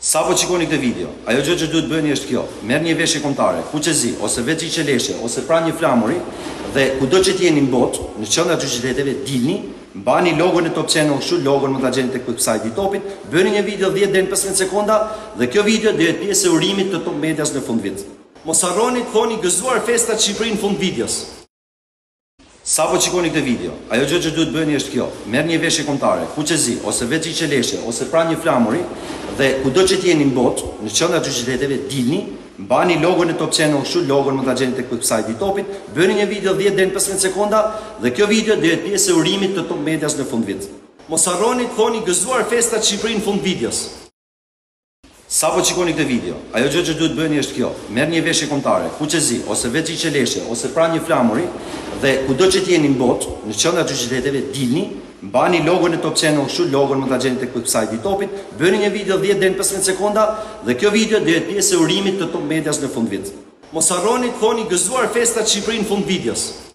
Sa po qikoni këtë video, ajo gjë që duhet bëni është kjo: merr një veshje kombëtare, kuqezi ose vetë çeleshe ose pranë një flamuri dhe kudo që t'jeni në botë, në qendra të qyteteve, dilni, mbani logon e Top Channel kështu, logon mund ta gjeni tek website-i i Topit, bëni një video 10 deri në 15 sekonda dhe kjo video do jetë pjesë e urimit të Top Medias në fund vit. Mos harroni të thoni gëzuar festat Shqipërinë në fund videos. Sa po qikoni këtë video, ajo gjë që duhet bëni është kjo: merr një veshje kombëtare, kuqezi ose vetë çeleshe ose pranë një flamuri dhe kudo që t'jeni në botë, në qendra të qyteteve, dilni, mbani logon e Top Channel kështu, logon mund ta gjeni tek website-i i Topit, bëni një video 10 deri në 15 sekonda dhe kjo video do jetë pjesë e urimit të Top Medias në fund vit. Mos harroni të thoni gëzuar festat Shqipërinë në fund videos. Sa po qikoni këtë video, ajo gjë që duhet bëni është kjo: merr një veshje kombëtare, kuqezi ose vetë çeleshe ose pranë një flamuri dhe kudo që t'jeni në botë, në qendra të qyteteve, dilni, mbani logon e Top Channel kështu, logon mund ta gjeni tek website-i i Topit, bëni një video 10 deri në 15 sekonda dhe kjo video do jetë pjesë e urimit të Top Medias në fund vit. Mos harroni të thoni gëzuar festat Shqipërinë në fund videos.